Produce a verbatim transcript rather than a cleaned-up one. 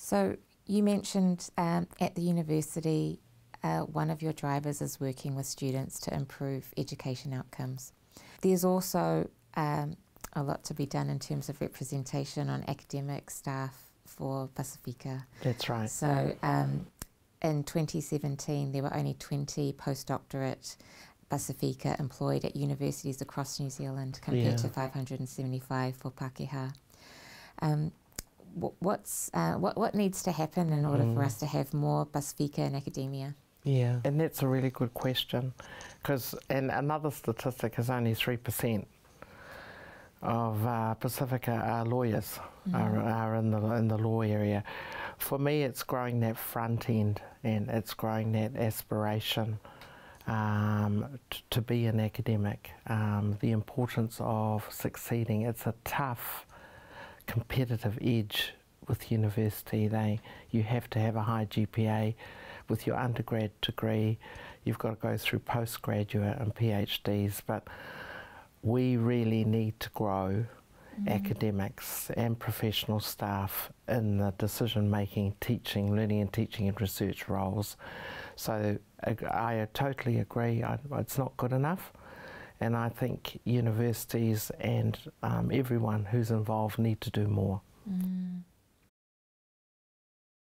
So you mentioned um, at the university, uh, one of your drivers is working with students to improve education outcomes. There's also um, a lot to be done in terms of representation on academic staff for Pasifika. That's right. So um, in twenty seventeen, there were only twenty postdoctorate Pasifika employed at universities across New Zealand compared Yeah. to five hundred seventy-five for Pākehā. Um, what's, uh, what, what needs to happen in order mm. for us to have more Pasifika in academia? Yeah, and that's a really good question, because and another statistic is only three percent of uh, Pasifika are lawyers, mm. are, are in the in the law area. For me, it's growing that front end, and it's growing that aspiration um, t- to be an academic. Um, the importance of succeeding. It's a tough, competitive edge with university. They you have to have a high G P A. With your undergrad degree, you've got to go through postgraduate and PhDs, but we really need to grow mm. academics and professional staff in the decision-making, teaching, learning and teaching and research roles. So I totally agree, I, it's not good enough, and I think universities and um, everyone who's involved need to do more. Mm.